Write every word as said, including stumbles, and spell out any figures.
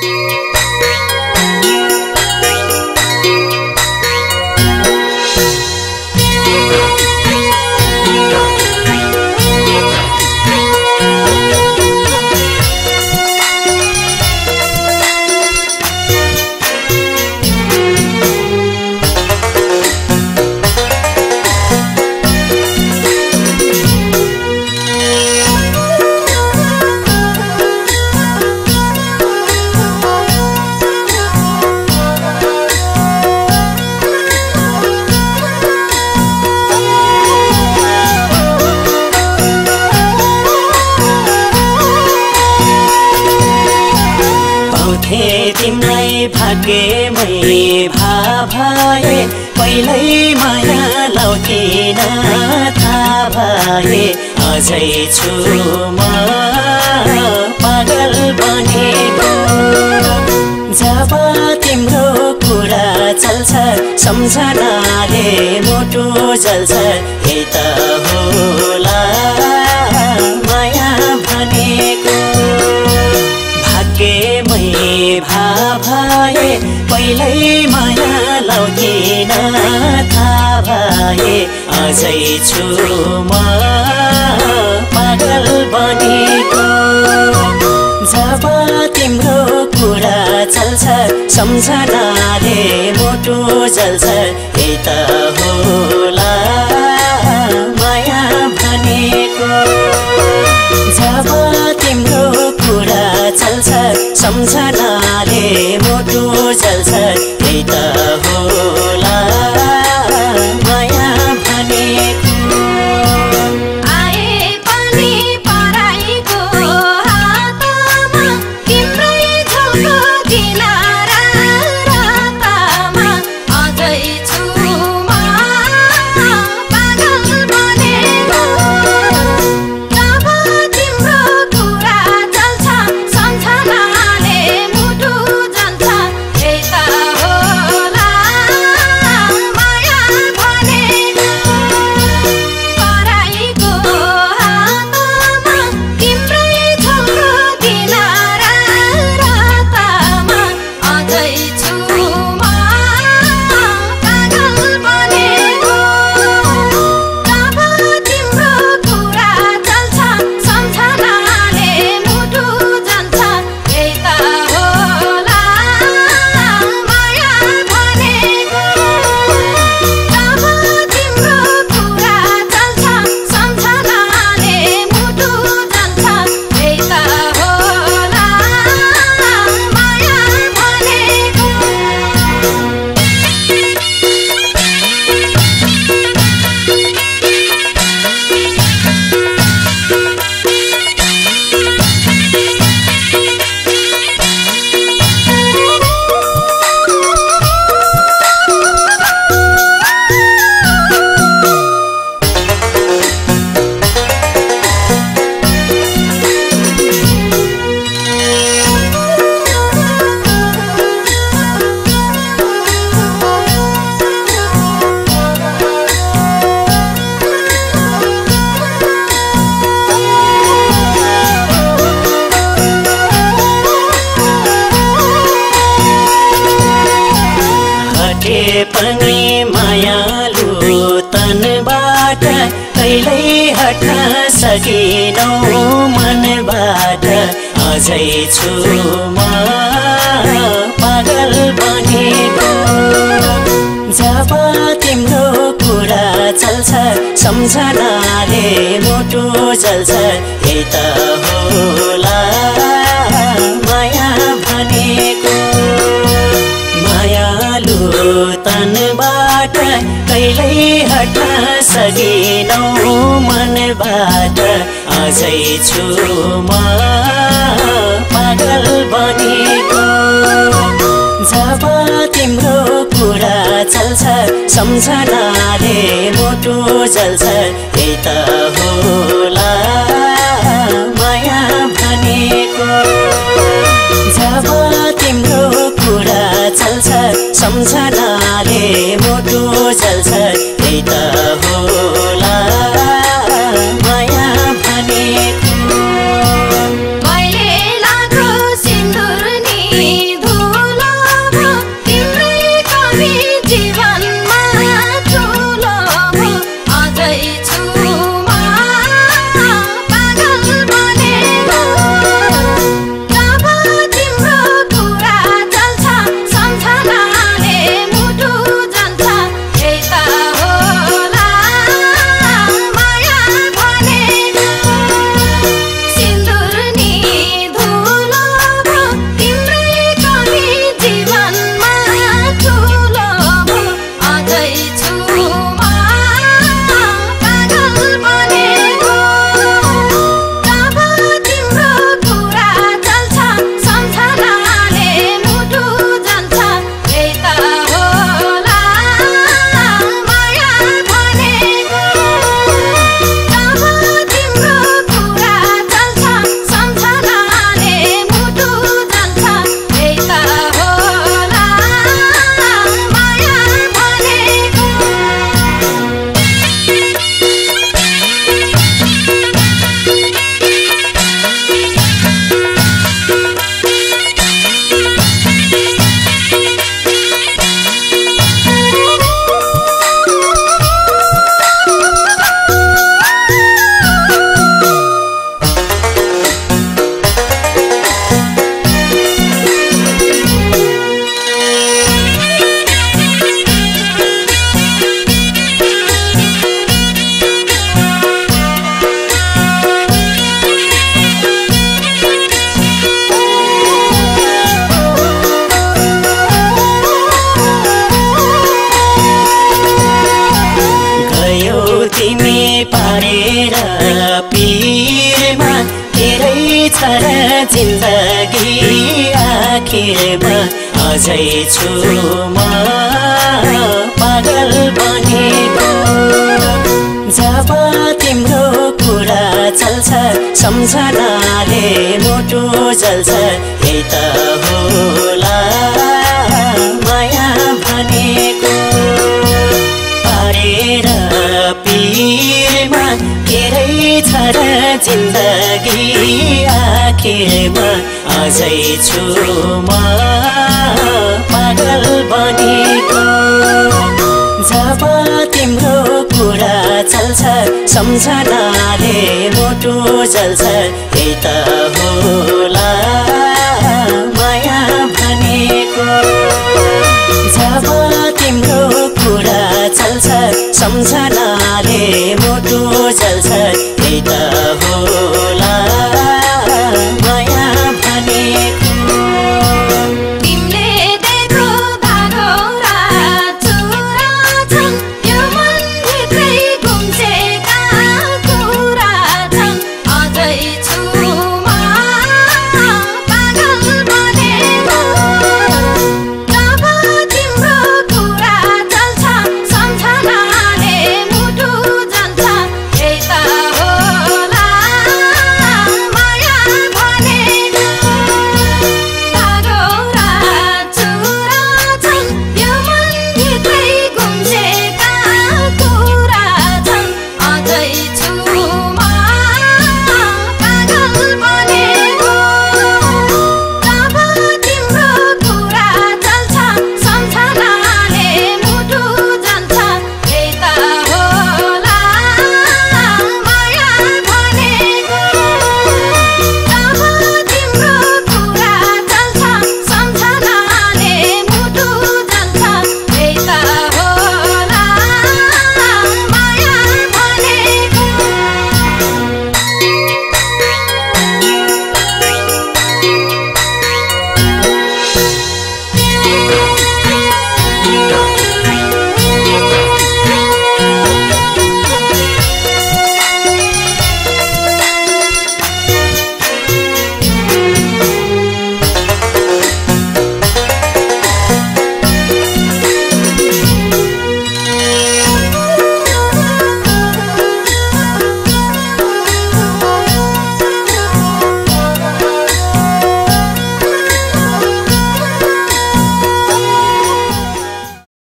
तिमलाई भाग्यमै भाभाए पहिल्यै माया लाउँथिन थाहा भए अझै छु म पागल बनेको जब तिम्रो कुरा चल्छ सम्झनाले मुटु जल्छ हे त होला माया भनेको भाग्यमै भाभाए पहिल्यै माया लाउँथिन थाहा भए अझै छु म पागल बनेको जब तिम्रो कुरा चल्छ सम्झनाले मुटु जल्छ हे त होला माया भनेको जब तिम्रो कुरा चल्छ सम्झनाले मुटु जल्छ हे त होला माया भनेको पनि मायालु तनबाट कहिल्यै हट्न सकिनौ मनबाट अझै छु म पागल बनेको जब तिम्रो कुरा चल्छ सम्झनाले मुटु जल्छ हे त होला माया भनेको मायालु तनबाट कहिल्यै हट्न सकिनौ मनबाट अझै छु म पागल बनेको जब तिम्रो कुरा चल्छ सम्झनाले मुटु जल्छ हे त होला माया भनेको जब तिम्रो कुरा चल्छ सम्झनाले मुटु जल्छ हे त होला माया भनेको मैले लाग्यो सिन्दुर नि तिमी पारेर पिरमा हेरै छ र जिन्दगी आखिरमा अझै छु म पागल बनेको जब तिम्रो कुरा चल्छ सम्झनाले मुटु जल्छ यही त होला माया भनेको पारेर पिरमा हेरै छ र जिन्दगी आखिरमा अझै छु म पागल बनेको जब तिम्रो कुरा चल्छ सम्झनाले मुटु जल्छ यही त होला माया भनेको जब तिम्रो कुरा चल्छ सम्झना